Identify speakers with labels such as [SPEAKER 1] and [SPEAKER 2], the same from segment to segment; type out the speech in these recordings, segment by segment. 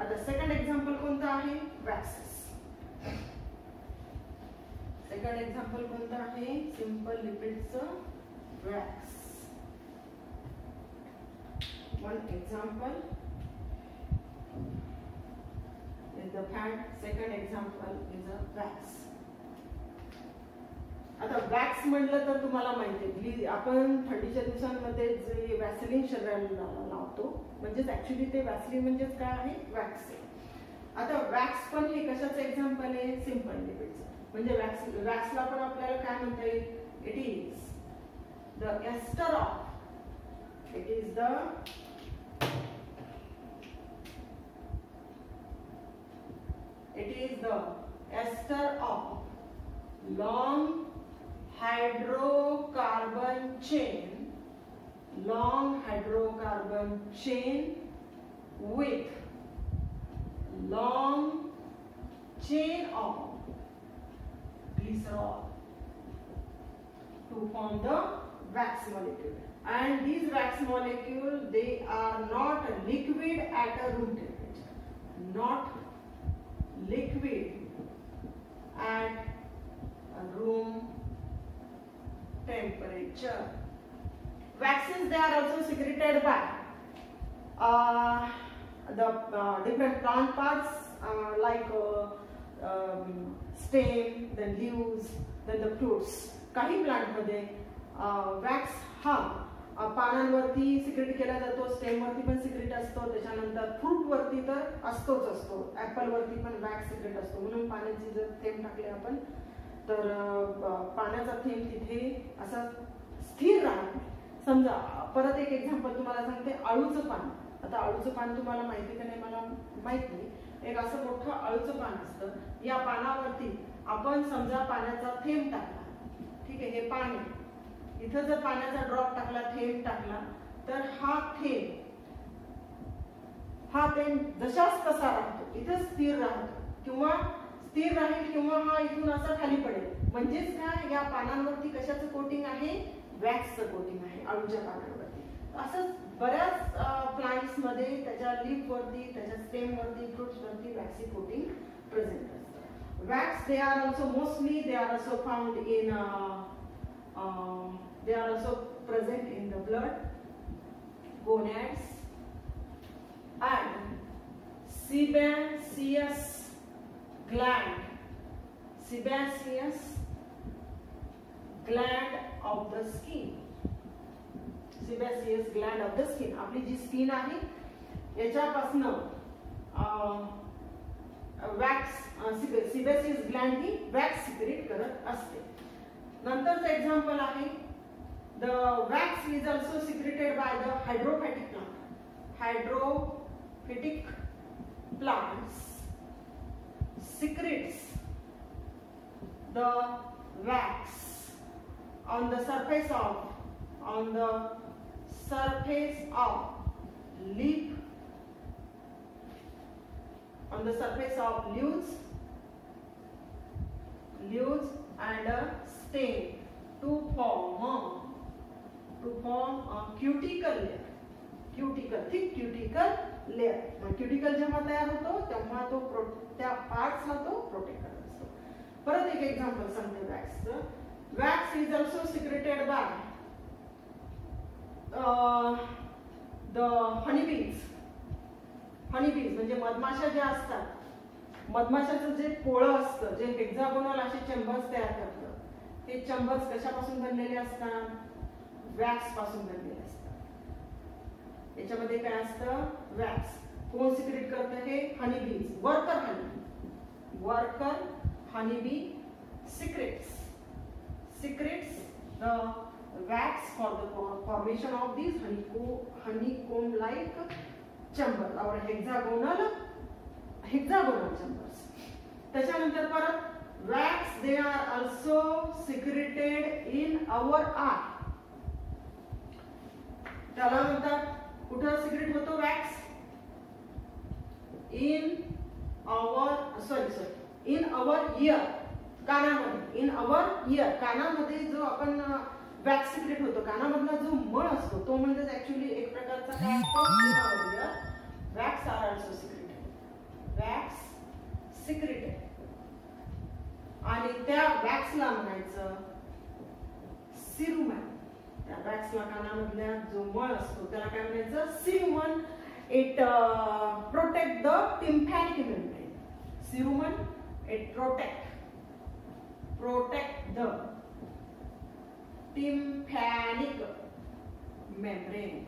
[SPEAKER 1] आता second example कोणतं आहे? वॅक्सेस. सेकंड एक्झाम्पल कोणतं आहे? सिंपल लिपिडचं wax. One example is the fat. Second example is a wax. आता वॅक्स म्हटलं तर तुम्हाला माहिती आहे आपण थंडीच्या दिवसांमध्ये जे वॅसलिन शरीराला लावतो म्हणजेच ऍक्च्युली ते वॅसलिन म्हणजेच काय आहे? वॅक्स आहे. आता वॅक्स पण हे कशाचं एक्झाम्पल आहे? सिंपल लिपिडचं. म्हणजे वॅक्सला पण आपल्याला काय म्हणता येईल? It is the ester of it is the ester of long hydrocarbon chain with long chain of glycerol to form the wax molecule. And these wax molecules, they are not liquid at a room temperature. Not liquid at room temperature. Waxes, they are also secreted by the different plant parts like stem, then leaves, then the fruits. काही plant मध्ये wax हा पानांवरती secret केला जातो, stem वरती पण secret असतो, त्याच्यानंतर फ्रूट वरती तर असतोच असतो, ऍपल वरती पण वॅक्स सिक्रेट असतो. म्हणून पाण्याचे जर थेंब टाकले आपण तर पाण्याचा थेंब तिथे असा स्थिर राहत नाही. समजा परत एक एक्झाम्पल तुम्हाला सांगते, अळूचं पान. आता अळूचं पान तुम्हाला माहिती का नाही मला माहित नाही. एक असं मोठं अळूचं पान असतं. या पानावरती आपण समजा पाण्याचा थेंब टाकला, ठीक आहे, हे पान आहे, इथं जर पाण्याचा ड्रॉप टाकला, थेंब टाकला, तर हा थेंब जशाच तसा राहतो, इथं स्थिर राहतो किंवा स्थिर राहील किंवा हा इथून असा खाली पडेल. म्हणजेच काय, या पानांवरती कशाचं कोटिंग आहे? वॅक्सचं कोटिंग आहे अळूच्या पानांवरती. असंच बऱ्याच प्लांट्स मध्ये त्याच्या लीफ वरती, त्याच्या स्टेम वरती, फ्रुट्स वरती वॅक्सी कोटिंग प्रेझेंट असतं. Wax they are also mostly they are also found in they are also present in the blood, gonads, and sebaceous gland of the skin. Sebaceous gland of the skin. आपली जी skin आहे याच्यापासून wax, sebaceous gland ही wax secrete करत असते. नंतरचं example आहे the wax is also secreted by the hydrophytic plant. Hydrophytic plants secretes the wax on the surface of leaves and a stem to form a cuticle layer. Thick cuticle layer. Cuticle जेव्हा तयार होतो तेव्हा तो त्या पार्ट्सला तो protect करत असतो. परत एक एक्झाम्पल सांगते वॅक्सचं. Wax is also secreted by the honeybees म्हणजे मधमाशा ज्या असतात, मधमाशाचं जे पोळं असतं, जे हेक्सागोनल असे चेंबर्स तयार करतं, हे चेंबर्स कशापासून बनलेले असतात? वॅक्स पासून बनलेले असतात. याच्यामध्ये काय असतं? वॅक्स. कोण सिक्रेट करतं? हे honeybees. Worker honeybee secretes the wax for the formation of these honeycomb like chambers, our hexagonal chambers. त्याच्यानंतर परत wax they are also secreted in our eye. त्याला म्हणतात, कुठं सिक्रेट होतो वॅक्स? इन अवर इयर, कानामध्ये. In our ear, कानामध्ये जो आपण वॅक्स सिक्रेट होतो, कानामधला जो मळ असतो तो म्हणजे ऍक्च्युअली एक प्रकारचा काय असतो? In our ear wax are also secreted. आणि त्या वॅक्सला म्हणायचं सिरुमन. त्या वॅक्सला कानामधल्या जो मळ असतो त्याला काय म्हणायचं cerumen. It protect the tympanic membrane. Cerumen it protect the tympanic membrane.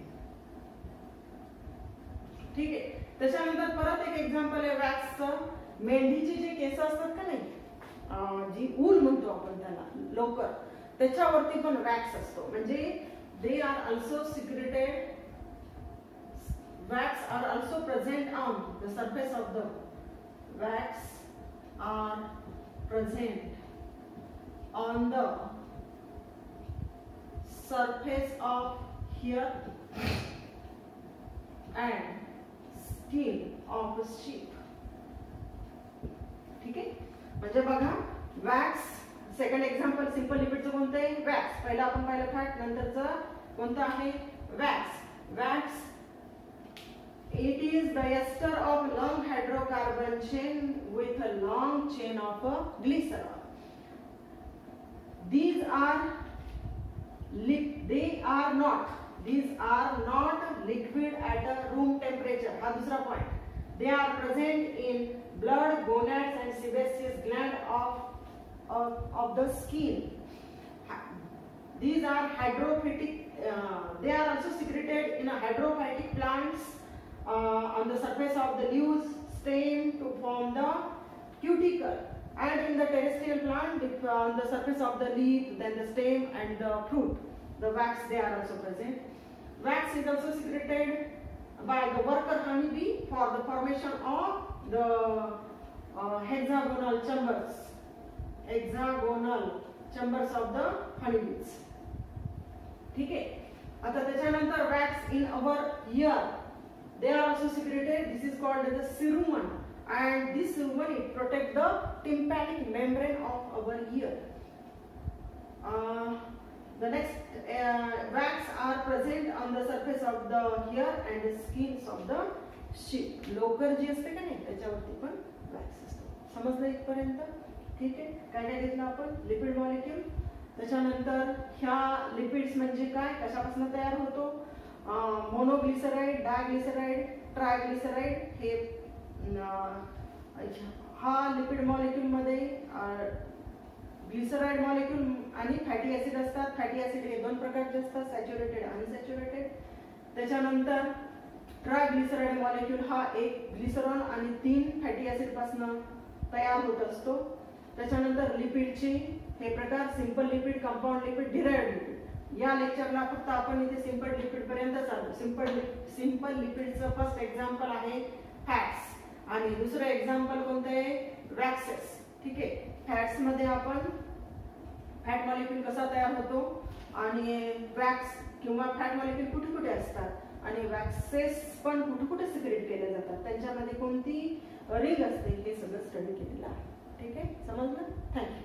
[SPEAKER 1] ठीक आहे. त्याच्यानंतर परत एक एक्झाम्पल आहे वॅक्सचं. मेंढीचे जे केस असतात का नाही, जी ऊल म्हणतो आपण त्याला लोकर, त्याच्यावरती पण वॅक्स असतो. म्हणजे they are also secreted. Wax are also present on the surface of the wax are present on the surface of hair and skin of a sheep. ठीक आहे. म्हणजे बघा वॅक्स. सेकंड एक्झाम्पल सिंपल लिपिडचं कोणतं आहे wax. पहिला आपण पाहिलं फॅट, नंतरचं कोणतं आहे wax. Wax it is the ester of long hydrocarbon chain with a long chain of a glycerol. These are not liquid at a room temperature. हा दुसरा point. They are present in blood, gonads and sebaceous gland of the skin. These are hydrophytic. They are also secreted in a hydrophytic plants on the surface of the leaves, stem to form the cuticle, and in the terrestrial plant on the surface of the leaf, then the stem and the fruit. The wax, they are also present. Wax is also secreted by the worker honeybee for the formation of the hexagonal chambers of the honeybees. ठीक आहे. आता त्याच्यानंतर wax in our ear, they are also secreted. This is called as the cerumen, and this cerumen it protects the tympanic membrane of our ear. The next wax are present on the surface of the hair and the skins of the sheep. लोकर जी असते का नाही त्याच्यावरती पण wax असतो. समजलं इथपर्यंत? ठीक आहे. काय काय घेतलं आपण लिपिड मॉलिक्यूल. त्याच्यानंतर ह्या लिपिड्स म्हणजे काय, कशापासून तयार होतो. Monoglyceride, diglyceride, triglyceride. हे हा लिपिड मॉलिक्यूल मध्ये ग्लिसराइड मॉलिक्यूल आणि फॅटी ऍसिड असतात. फॅटी ऍसिड हे दोन प्रकारचे असतात, सॅच्युरेटेड आणि अनसॅच्युरेटेड. त्याच्यानंतर ट्रायग्लिसराइड मॉलिक्यूल हा एक ग्लिसरॉल आणि 3 फॅटी ऍसिड पासून तयार होत असतो. त्याच्यानंतर लिपिडचे हे प्रकार simple lipid, compound lipid, derived lipid. या लेक्चरला फक्त आपण इथे सिंपल लिपिड पर्यंत चालू. सिंपल लिपिडचं फर्स्ट एक्झाम्पल आहे फॅट्स आणि दुसरं एक्झाम्पल कोणतं आहे वॅक्सेस. ठीक आहे. फॅट्स मध्ये आपण फॅट मॉलिक्यूल कसा तयार होतो आणि वॅक्स किंवा फॅट मॉलिक्यूल कुठे कुठे असतात आणि वॅक्सेस पण कुठे कुठे सिक्रेट केले जातात, त्यांच्यामध्ये कोणती रिंग असते, हे सगळं स्टडी केलेलं आहे. ठीक आहे. समजलं? थँक्यू.